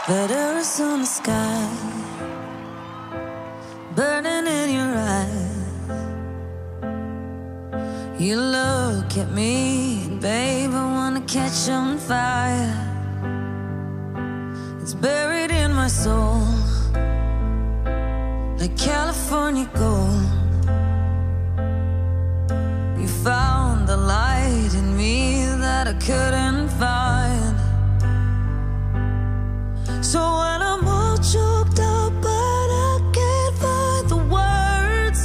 Letters on the sky, burning in your eyes. You look at me, babe, I wanna catch on fire. It's buried in my soul, like California gold. You found the light in me that I couldn't find. So when I'm all choked up but I can't find the words,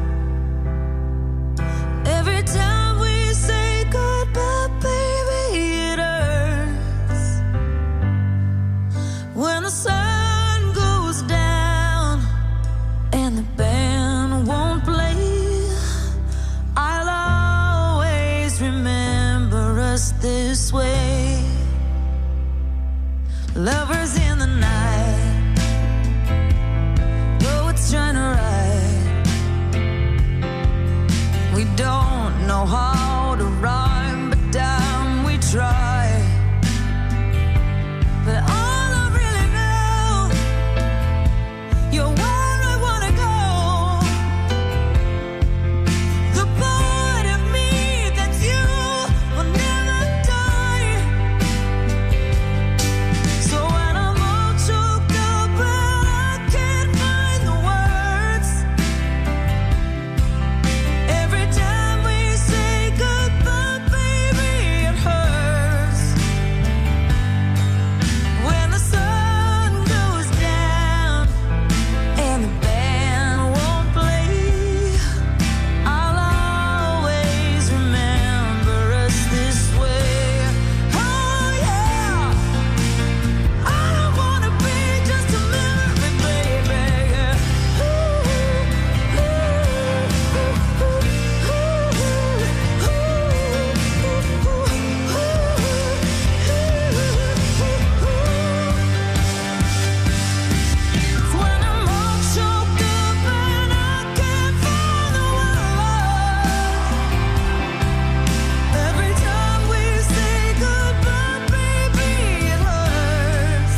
every time we say goodbye, baby, it hurts. When the sun goes down and the band won't play, I'll always remember us this way. Lovers in the night, poets trying to write. We don't know how to rhyme, but damn, we try. But all I really know, you're where I wanna go. The part of me that's you will never die. So when I'm all choked up but I can't find the words, every time we say goodbye, baby, it hurts. When the sun goes down and the band won't play, I'll always remember us this way. Oh yeah, I don't wanna be just a memory, baby. When I'm all choked up and I can't find the word, every time we say goodbye, baby, it hurts.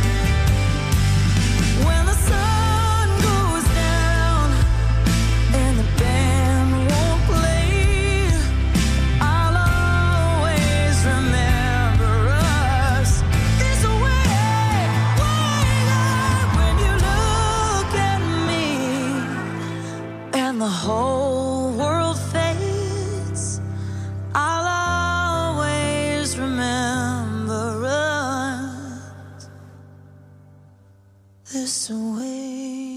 When the sun goes down and the band won't play, I'll always remember us this way. When you look at me and the whole world fades, I'll always remember us this way.